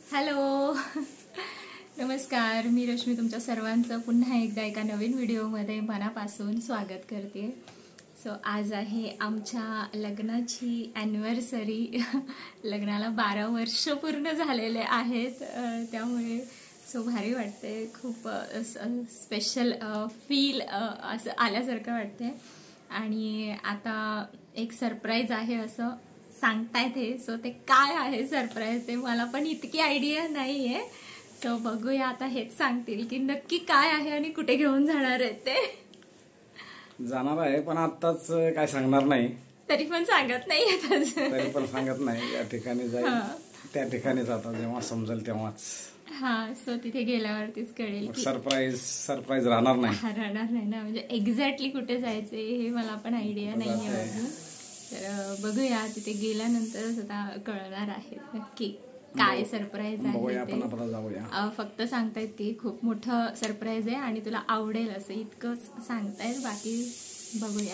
Hello नमस्कार, मी रश्मी तुमच्या सर्वांचं पुन्हा एकदा एका नवीन व्हिडिओमध्ये मनापासून स्वागत करते। सो आज आहे आमच्या लग्नाची ॲनिव्हर्सरी। लग्नाला 12 वर्ष पूर्ण झालेले आहेत, त्यामुळे सो भारी वाटते, खूप स्पेशल फील असं आल्यासारखं वाटते। आणि आता एक सरप्राईज आहे असं सांगतायत हे, सो ते काय आहे सरप्राईज ते मला पण इतकी आयडिया नाहीये। सो बघूया आता हेच सांगतील की नक्की काय आहे आणि कुठे घेऊन जाणार आहेत ते। जाणार आहे पण आताच काय सांगणार नाही, तरी पण सांगत नाही तरी पण सांगत नाही। या ठिकाणी जाईल त्या ठिकाणीच, आता जेव्हा समजेल तेव्हाच। हा, सो तिथे गेल्यावरतीच कळेल। सरप्राईज राहणार नाही ना, म्हणजे एक्झॅक्टली कुठे जायचंय हे मला पण आयडिया नाहीये अजून। तर बघूया, तिथे गेल्यानंतरच आता कळणार आहे नक्की काय सरप्राईज आहे ते। फक्त सांगतायत की खूप मोठं सरप्राईज आहे आणि तुला आवडेल असं इतकंच सांगतायत, बाकी बघूया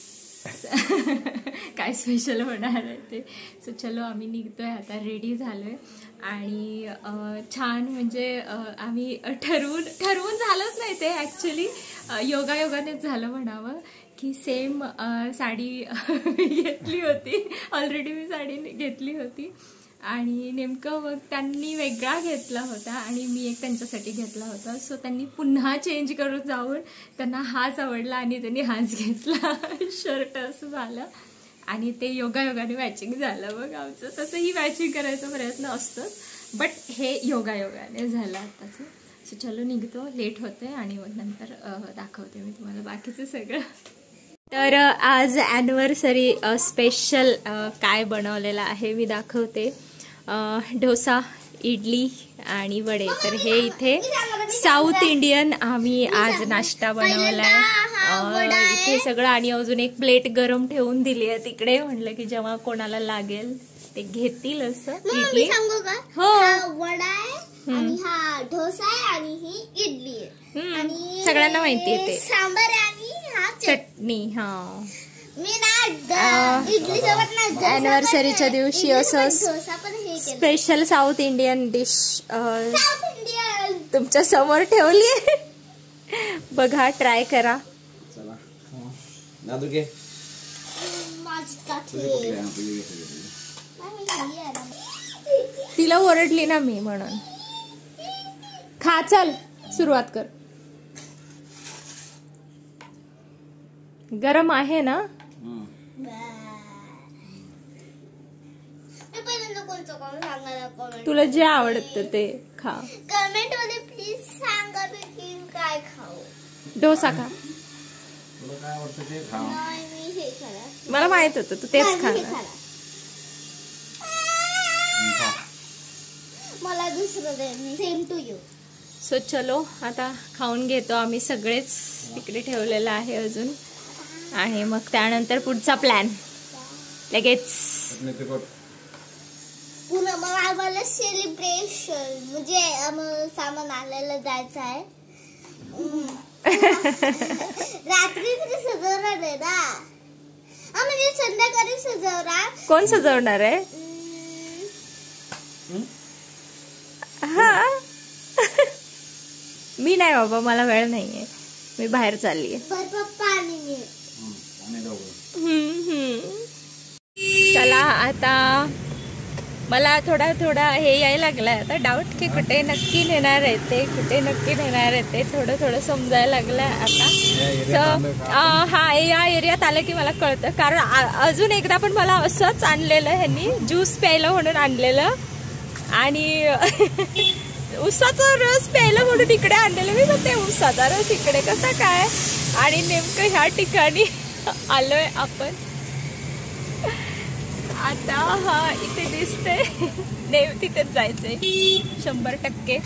काय स्पेशल होणार आहे ते। सो चलो, आम्ही निघतोय आता, रेडी झालोय आणि छान म्हणजे आम्ही ठरवून झालंच नाही ते, ऍक्च्युली योगायोगानेच झालं म्हणावं की सेम साडी घेतली होती, ऑलरेडी मी साडी घेतली होती आणि नेमकं मग त्यांनी वेगळा घेतला होता आणि मी एक त्यांच्यासाठी घेतला होता। सो त्यांनी पुन्हा चेंज करून जाऊन त्यांना हाच आवडला आणि त्यांनी हाच घेतला शर्ट असं झालं आणि ते योगायोगाने मॅचिंग झालं। मग आमचं तसंही मॅचिंग करायचा प्रयत्न असतोच, बट हे योगायोगाने झालं आताचं। सो चलो निघतो, लेट होते आणि मग नंतर दाखवते मी तुम्हाला बाकीचं सगळं। तर आज ॲनिव्हर्सरी स्पेशल काय बनवलेलं आहे मी दाखवते। डोसा, इडली आणि वडे। तर हे इथे साऊथ इंडियन आम्ही आज नाश्ता बनवलाय इथे सगळं, आणि अजून एक प्लेट गरम ठेवून दिली आहे तिकडे, म्हणलं की जेव्हा कोणाला लागेल ते घेतील असं। इडली हो, वडा आहे आणि हा डोसा आहे आणि ही इडली आहे आणि सगळ्यांना माहिती आहे ते, सांबार आणि हा चटणी। हा, मी ना इडली सोबत ना ॲनिव्हर्सरीच्या दिवशी असं स्पेशल साऊथ इंडियन डिश तुमच्या समोर ठेवली आहे, बघा, ट्राय करा। तिला ओरडली ना मी म्हणून। खा, चल सुरुवात कर। गरम आहे ना? तुला जे आवडतं ते खा। कमेंट मध्ये प्लीज सांगा की काय खाऊ। डोसा खा, तुला काय आवडतं ते खा। मी हे खाणार, मला माहित होतं तू तेच खा। मला दुसरं दे, सेम टू यू। सो चलो, आता खाऊन घेतो आम्ही सगळेच, तिकडे ठेवलेलं आहे अजून, आणि मग त्यानंतर पुढचा प्लॅन लगेच। पुन्हा मग आम्हाला सेलिब्रेशन म्हणजे सामान आणायला जायचं आहे। रात्री तरी सजवणार आहे ना, म्हणजे संध्याकाळी सजवणार। कोण सजवणार आहे? हा मी नाही बाबा, मला वेळ नाहीये, मी बाहेर चाललीये। पप्पा आणि मी चला, आता मला थोडा हे यायला लागलाय आता डाऊट की कुठे नक्की नेणार आहे ते, कुठे नक्की नेणार आहे ते थोडं समजायला लागलंय आता। सो हा, या एरियात आलं की मला कळतं, कारण अजून एकदा पण मला असंच आणलेलं ह्यांनी, ज्यूस प्यायला म्हणून आणलेलं आणि उसाचा रस प्यायला म्हणून इकडे आणलेलं मी, पण ते उसाचा रस इकडे कसा काय, आणि नेमकं ह्या ठिकाणी आलोय आपण आता। हा इथे दिसते, तिथेच जायचंय 100%।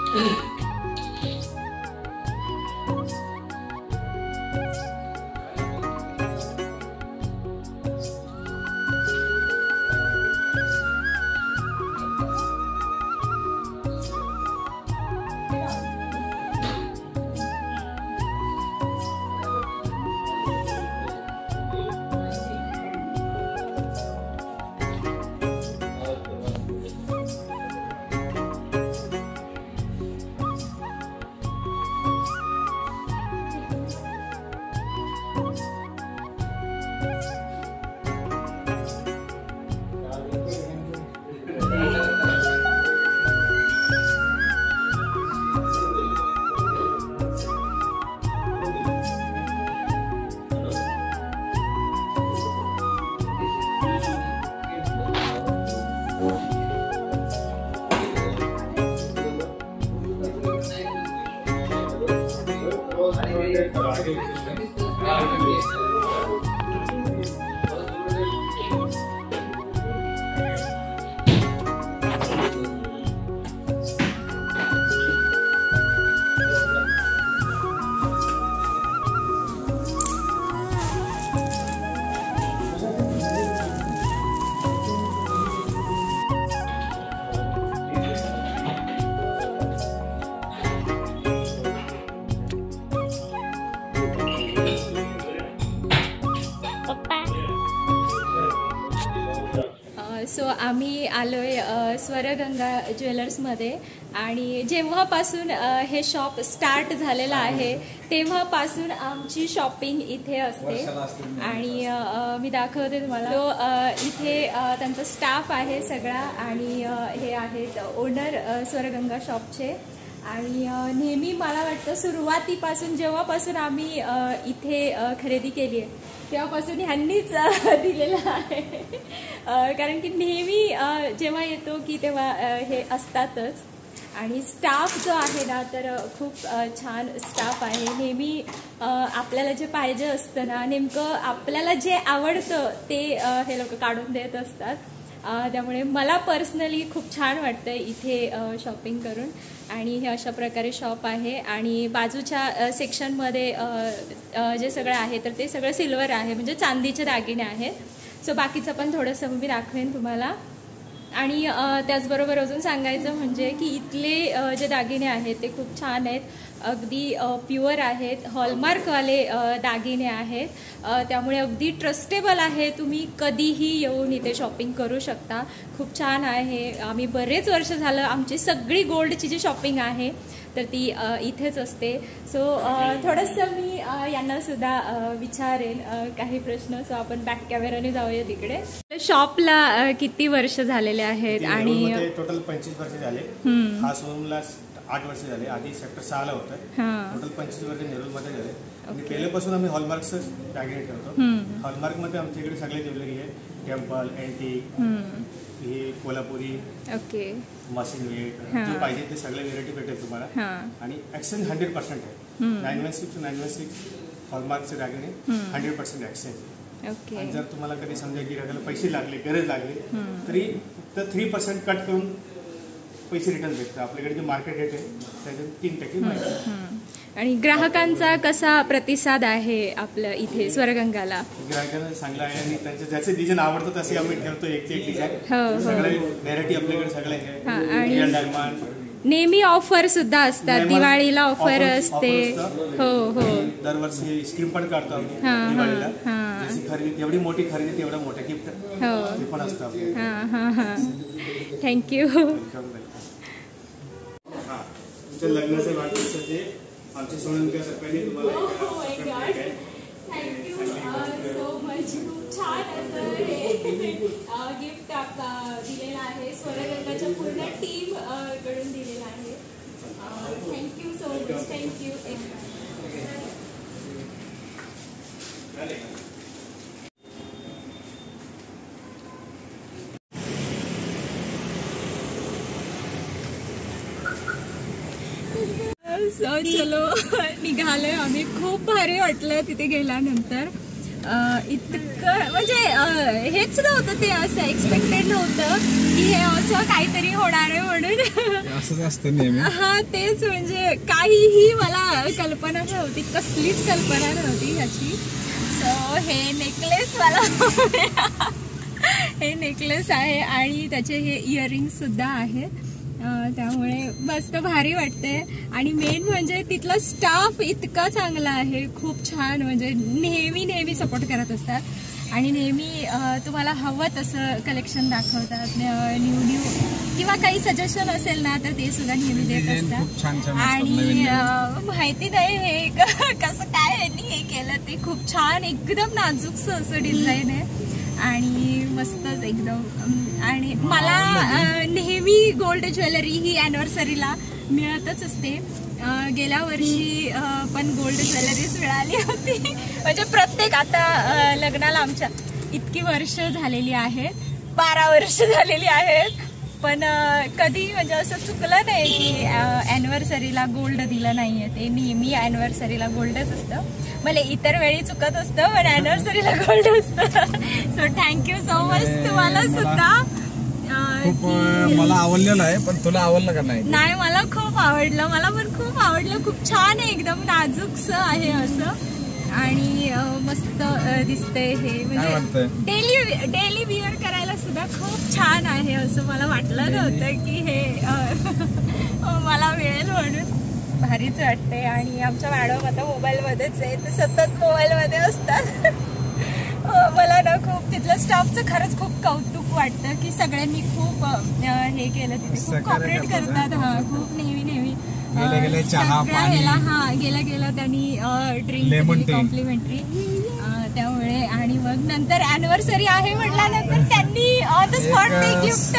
सो आम्ही आलोय स्वरगंगा ज्वेलर्समध्ये आणि जेव्हापासून हे शॉप स्टार्ट झालेलं आहे तेव्हापासून आमची शॉपिंग इथे असते आणि मी दाखवते तुम्हाला. तो इथे त्यांचा स्टाफ आहे सगळा आणि हे आहेत ओनर स्वरगंगा शॉपचे. आणि नेहमी मला वाटतं सुरुवातीपासून जेव्हापासून आम्ही इथे खरेदी केली आहे तेव्हापासून ह्यांनीच दिलेलं आहे. कारण की नेहमी जेव्हा येतो की तेव्हा हे असतातच. आणि स्टाफ जो आहे ना तर खूप छान स्टाफ आहे. नेहमी आपल्याला जे पाहिजे असतं ना नेमकं आपल्याला जे आवडतं ते हे लोक काढून देत असतात. त्यामुळे मला पर्सनली खूप छान वाटतं इथे शॉपिंग करून. आणि हे अशा प्रकारे शॉप आहे आणि बाजूच्या सेक्शनमध्ये जे सगळं आहे तर ते सगळं सिल्वर आहे म्हणजे चांदीचे दागिने आहेत. सो बाकीचं पण थोडंसं मी दाखवेन तुम्हाला. आणि त्याचबरोबर अजून सांगायचं म्हणजे की इथले जे दागिने आहेत ते खूप छान आहेत. अगदी प्युअर आहेत, हॉलमार्कवाले दागिने आहेत. त्यामुळे अगदी ट्रस्टेबल आहे. तुम्ही कधीही येऊन इथे शॉपिंग करू शकता. खूप छान आहे. आम्ही बरेच वर्ष झालं आमची सगळी गोल्डची जी शॉपिंग आहे तर ती इथेच असते. सो थोडंसं मी यांना सुद्धा विचारेन काही प्रश्न. सो आपण बॅक कॅमेराने जाऊया तिकडे. शॉपला किती वर्ष झालेले आहेत? आणि टोटल 25 वर्ष झाले. हा शोरूमला 8 वर्ष झाले. आधी सेक्टर 6 ला होतं. टोटल 25 वर्ष नेरूळमध्ये झाले. आणि पहिल्यापासून आम्ही हॉलमार्कच दागिने ठेवतो. हॉलमार्कमध्ये आमच्या इकडे सगळे ज्वेलरी आहे. टेम्पल, अँटिक, ही कोल्हापुरी, ओके, मशीन वेट, जे पाहिजे ते सगळे व्हेरायटी भेटेल तुम्हाला. आणि एक्सचेंज 100% आहे. 916 to 916 हॉलमार्कचे दागिने 100% एक्सचेंज. आणि जर तुम्हाला कधी समजा गिरायला पैसे लागले, गरज लागली तरी फक्त 3% कट करून पैसे रिटर्न भेटतात. आपल्याकडे जे मार्केट रेट आहे त्याच्यात 3% माहिती. आणि ग्राहकांचा कसा प्रतिसाद आहे आपल्या इथे स्वरगंगाला? ग्राहकांना चांगला आहे आणि त्यांचे ज्याचे डिझाईन आवडतात तसे आम्ही ठेवतो. एक डिझाईन सगळे व्हेरायटी आपल्याकडे सगळे आहे. डायमंड नेहमी ऑफर सुद्धा असतात. दिवाळीला ऑफर असते. हो हो, दरवर्षी स्कीम पण काढतो आम्ही दिवाळीला. जशी खरेदी तेवढी मोठी खरेदी तेवढं मोठं गिफ्ट पण असतं. थँक्यू. तुमच्या लग्नाचे वाढदिवसाचे आमच्या सोनंका सरकारने तुम्हाला थँक्यू सो मच. खूप छान असं हे गिफ्ट दिलेलं आहे. स्वरगंगाच्या पूर्ण टीम कडून दिलेलं आहे. Thank you so much. थँक्यू. चलो निघालोय आम्ही. खूप भारी वाटलं तिथे गेल्यानंतर. इतकं म्हणजे हेच नव्हतं, ते असं एक्सपेक्टेड नव्हतं की हे असं काहीतरी होणार आहे म्हणून. असंच असतं नेहमी. हा तेच, म्हणजे काहीही मला कल्पना नव्हती, कसलीच कल्पना नव्हती ह्याची. सो हे नेकलेस मला हे नेकलेस आहे आणि त्याचे हे इयरिंग्स सुद्धा आहेत. त्यामुळे मस्त भारी वाटते. आणि मेन म्हणजे तिथला स्टाफ इतका चांगला आहे, खूप छान, म्हणजे नेहमी सपोर्ट करत असतात आणि नेहमी तुम्हाला हवं तसं कलेक्शन दाखवतात. न्यू किंवा काही सजेशन असेल ना तर ते सुद्धा नेहमी देत असतात. आणि माहिती नाही हे कसं काय यांनी हे केलं, ते खूप छान, एकदम नाजूकसं असं डिझाईन आहे आणि मस्तच एकदम. आणि मला नेहमी गोल्ड ज्वेलरी ही अॅनिव्हर्सरीला मिळतच असते. गेल्या वर्षी पण गोल्ड ज्वेलरीज मिळाली होती. म्हणजे प्रत्येक, आता लग्नाला आमच्या इतकी वर्ष झालेली आहेत, 12 वर्ष झालेली आहेत, पण कधी म्हणजे असं चुकलं नाही की अॅनिव्हर्सरीला गोल्ड दिलं नाहीये. ते नेहमी अॅनिव्हर्सरीला गोल्डच असतं. मला इतर वेळी चुकत असतं पण अॅनिव्हर्सरीला गोल्ड असतं. सो थँक्यू सो मच तुम्हाला सुद्धा. खूप मला आवडलेलं आहे, पण तुला आवडलं का नाही? नाही, मला खूप आवडलं, मला पण खूप आवडलं. खूप छान आहे, एकदम नाजूकसं आहे असं आणि मस्त दिसते हे. म्हणजे डेली विअर करायला सुद्धा खूप छान आहे असं. मला वाटलं नव्हतं की हे मला मिळेल म्हणून. भारीच वाटते. आणि आमच्या मॅडम आता मोबाईलमध्येच आहे, ते सतत मोबाईलमध्ये असतात. मला ना खूप तिथलं स्टाफचं खरंच खूप कौतुक वाटतं की सगळ्यांनी खूप हे केलं, तिथे खूप कॉपरेट करतात. खूप नेहमी गेला त्यांनी ड्रिंक कॉम्प्लिमेंटरी. त्यामुळे आणि मग नंतर अॅनिव्हर्सरी आहे म्हटल्यानंतर त्यांनी ऑन द स्पॉट ते गिफ्ट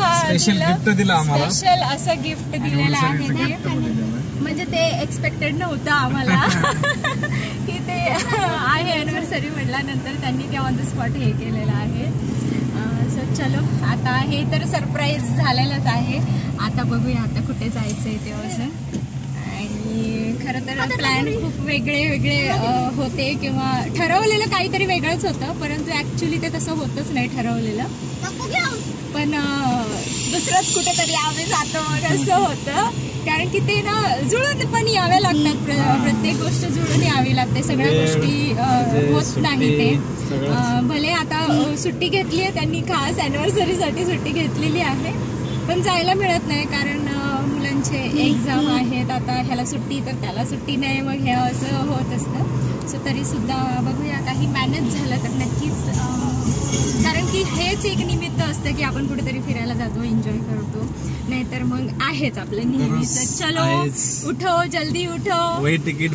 स्पेशल असं गिफ्ट दिलेलं आहे. म्हणजे ते एक्सपेक्टेड नव्हतं आम्हाला की ते आहे अॅनिव्हर्सरी म्हटल्यानंतर त्यांनी ते ऑन द स्पॉट हे केलेलं आहे. सो चलो, आता हे तर सरप्राईज झालेलंच आहे. आता बघूया आता कुठे जायचंय ते असं. आणि खरं तर प्लॅन खूप वेगळे होते किंवा ठरवलेलं काहीतरी वेगळंच होतं, परंतु ऍक्च्युली ते तसं होतच नाही ठरवलेलं. पण दुसरंच कुठेतरी आम्ही जातो असं होतं. कारण की ते ना जुळून पण यावे लागतात, प्रत्येक गोष्ट जुळून यावी लागते. सगळ्या गोष्टी होत नाही. ते भले आता सुट्टी घेतली आहे त्यांनी, खास अॅनिव्हर्सरीसाठी सुट्टी घेतलेली आहे, पण जायला मिळत नाही कारण मुलांचे एक्झाम आहेत. आता ह्याला सुट्टी तर त्याला सुट्टी नाही, मग हे असं होत असतं. सो तरी सुद्धा बघूया, काही मॅनेज झालं तर नक्कीच. कारण की हेच एक निमित्त असतं की आपण कुठेतरी फिरायला जातो, एन्जॉय करतो. नाहीतर मग आहेच आपलं नेहमीच चलो उठो जल्दी उठो तिकीट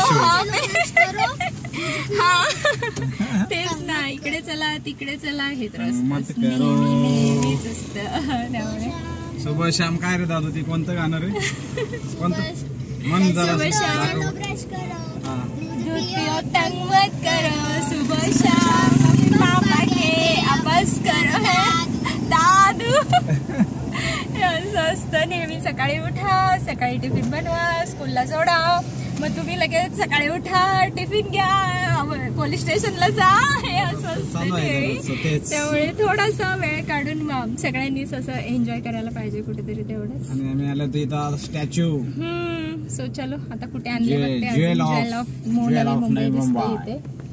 हा तेच ना, इकडे चला तिकडे चला, हे तर नेहमीच असतं. त्यामुळे सुबह शाम काय रे दादू, ती कोणतं गाणं रे? कोणतं मन जरा तंग मत करो, सुबह शाम पापा के अभ्यास करो दादू. असं असतं नेहमी. सकाळी उठा, सकाळी टिफिन बनवा, स्कूलला सोडा, मग तुम्ही लगेच सकाळी उठा, टिफिन घ्या, पोलीस स्टेशनला जा, हे असं असतं नेहमी. त्यामुळे थोडासा वेळ काढून सगळ्यांनीच असं एन्जॉय करायला पाहिजे कुठेतरी तेवढंच. आणि आम्ही आलो तर इथं स्टॅच्यू. सो चलो आता कुठे आणले बघते, ज्वेल ऑफ मुंबई दिसते इथे.